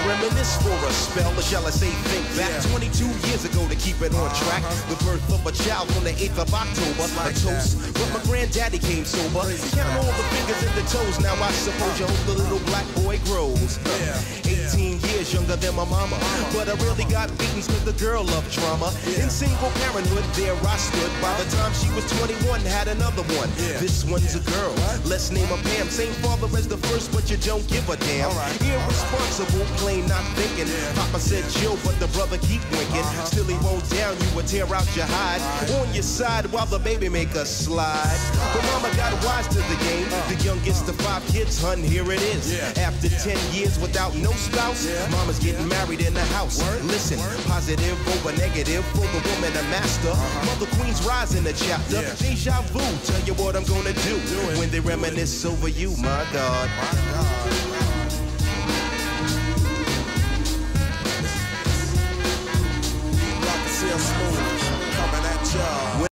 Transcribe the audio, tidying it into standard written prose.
reminisce for a spell, or shall I say think back 22 years ago to keep it on track. The birth of a child on the 8th of October, a toast, but my granddaddy came sober. Count all the fingers and the toes, now I suppose you hope the little black boy grows. 18 years younger than my mama, but I really got beatings cause the girl loved drama. In single parenthood, there I stood. By the time she was 21, had another one. This one's a girl, let's name her Pam. Same father as the first, but you don't give a damn. Irresponsible, plain not thinking. Papa said chill, but the brother keep winking. Still he won't down you or tear out your hide. On your side while the baby make a slide. But mama got wise to the game. The youngest of 5 kids, hun, here it is. After 10 years without no spouse, mama's getting married in the house. Listen, positive over negative for the woman a master. Mother Queen's rise in the chapter. Deja vu, tell you what I'm gonna do when they reminisce over you, my God. Rock the smooth, coming at y'all.